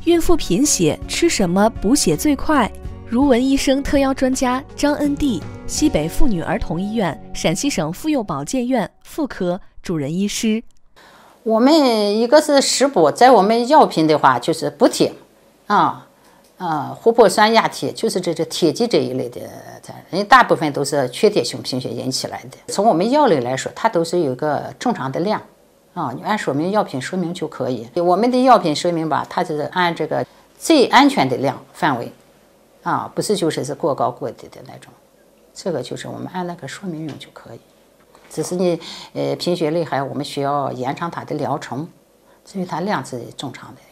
孕妇贫血吃什么补血最快？如文医生特邀专家张恩娣，西北妇女儿童医院、陕西省妇幼保健院妇科主任医师。 我们一个是食补，在我们药品的话就是补铁，琥珀酸亚铁，就是这铁剂这一类的，人家大部分都是缺铁性贫血引起来的。从我们药里来说，它都是有个正常的量。你按说明药品说明就可以。我们的药品说明吧，它就是按这个最安全的量范围，不是就是过高过低的那种。这个就是我们按那个说明用就可以。只是你贫血厉害，我们需要延长它的疗程，至于它量是正常的。